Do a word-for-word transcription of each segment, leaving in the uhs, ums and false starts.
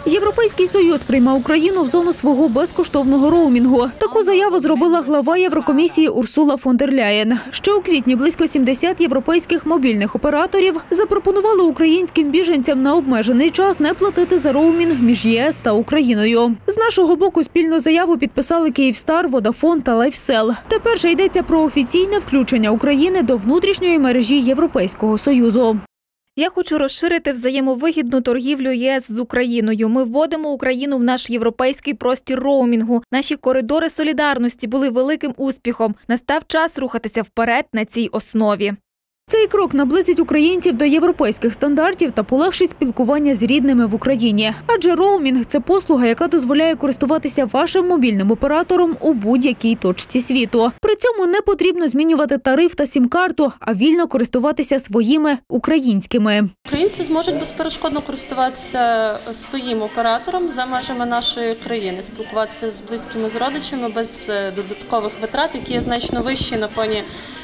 Європейський Союз прийме Україну в зону свого безкоштовного роумінгу. Таку заяву зробила глава Єврокомісії Урсула фон дер Ляєн. Ще у квітні близько сімдесят європейських мобільних операторів запропонували українським біженцям на обмежений час не платити за роумінг між ЄС та Україною. З нашого боку спільну заяву підписали Київстар, Водафон та Лайфсел. Тепер же йдеться про офіційне включення України до внутрішньої мережі Європейського Союзу. Я хочу розширити взаємовигідну торгівлю ЄС з Україною. Ми вводимо Україну в наш європейський простір роумінгу. Наші коридори солідарності були великим успіхом. Настав час рухатися вперед на цій основі. Цей крок наблизить українців до європейських стандартів та полегшить спілкування з рідними в Україні. Адже роумінг – це послуга, яка дозволяє користуватися вашим мобільним оператором у будь-якій точці світу. При цьому не потрібно змінювати тариф та сім-карту, а вільно користуватися своїми українськими. Українці зможуть безперешкодно користуватися своїм оператором за межами нашої країни, спілкуватися з близькими, з родичами без додаткових витрат, які є значно вищі на фоні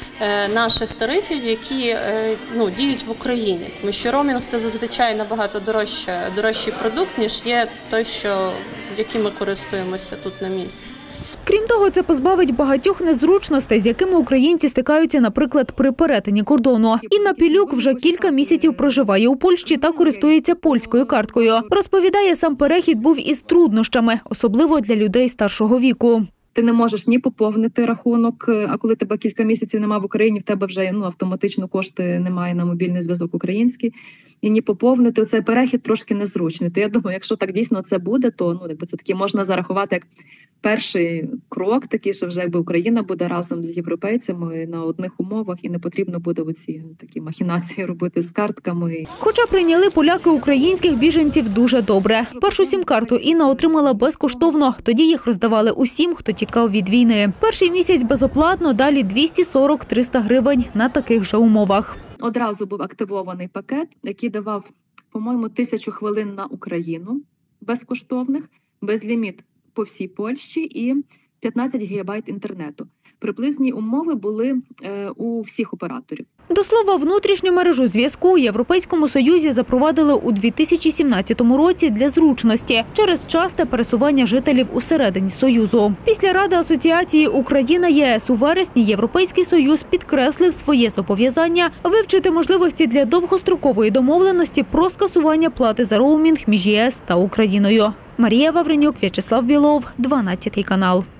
наших тарифів, які ну, діють в Україні. Тому що роумінг – це зазвичай набагато дорожче, дорожчий продукт, ніж є той, що, яким ми користуємося тут на місці. Крім того, це позбавить багатьох незручностей, з якими українці стикаються, наприклад, при перетині кордону. Інна Пілюк вже кілька місяців проживає у Польщі та користується польською карткою. Розповідає, сам перехід був із труднощами, особливо для людей старшого віку. Ти не можеш ні поповнити рахунок, а коли тебе кілька місяців немає в Україні, в тебе вже ну, автоматично кошти немає на мобільний зв'язок український. І ні поповнити. Оцей перехід трошки незручний. То я думаю, якщо так дійсно це буде, то ну, якби це таки можна зарахувати як перший крок, такий, що вже якби Україна буде разом з європейцями на одних умовах і не потрібно буде оці такі махінації робити з картками. Хоча прийняли поляки українських біженців дуже добре. Першу сім-карту Інна отримала безкоштовно. Тоді їх роздавали усім, хто тікав від війни. Перший місяць безоплатно, далі двісті сорок - триста гривень на таких же умовах. Одразу був активований пакет, який давав, по-моєму, тисячу хвилин на Україну безкоштовних, безліміт по всій Польщі і п'ятнадцять гігабайт інтернету. Приблизні умови були е, у всіх операторів. До слова, внутрішню мережу зв'язку у Європейському Союзі запровадили у дві тисячі сімнадцятому році для зручності через часте пересування жителів усередині Союзу. Після Ради асоціації Україна-ЄС у вересні Європейський Союз підкреслив своє зобов'язання вивчити можливості для довгострокової домовленості про скасування плати за роумінг між ЄС та Україною. Марія Вавренюк, В'ячеслав Білов, дванадцятий канал.